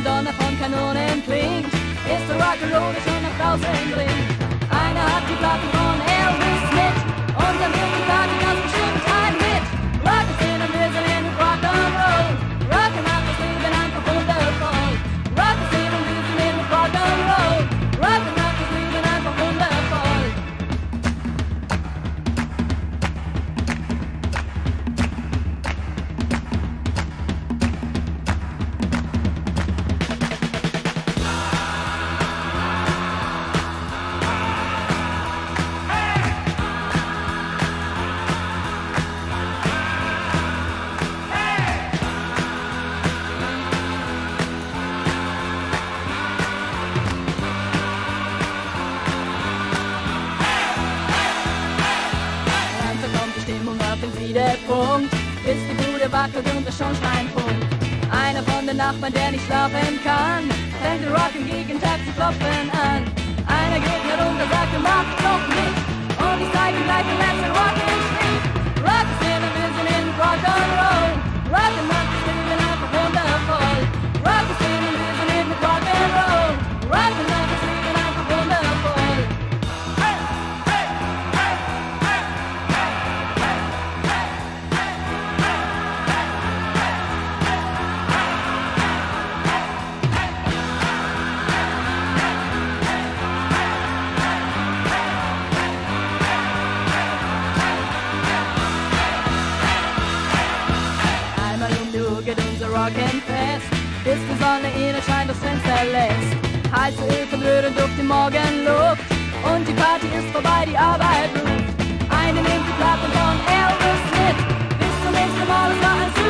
Donner von Kanonen klingt, ist der Rock'n'Roll schon nach draußen dringt. Einer hat die Platte von Elvis mit und dann wird die Platte ganz bestimmt ein Hit. Rock ist in und wir sind in Rock'n'Roll. Rock'n' macht das Leben einfach wundervoll. Rock ist in und wir sind in Rock'n'Roll. Rock'n' macht das Leben einfach wundervoll. Der Punkt, bis die Bude wackelt und der Schornstein pumpt. Einer von den Nachbarn, der nicht schlafen kann, fängt den Rock gegen Tag zu klopfen an. Einer geht herunter, sagt, mach doch nicht. Und ich zeig ihm gleich den letzten Rock'n'Roll nicht. Rock ist in und wir sind in Rock'n'Roll. Rock'n' macht das Leben einfach wundervoll. Rock ist in und wir sind in Rock'n'Roll. Rock'n' macht das Leben einfach wundervoll. Rock'n'Fest, bis die Sonne ihre Schein das Fenster lässt. Heiße Öl kommt rührend durch die Morgenluft und die Party ist vorbei, die Arbeit ruft. Eine nimmt die Platte von Elvis mit, bis zum nächsten Mal, es war ein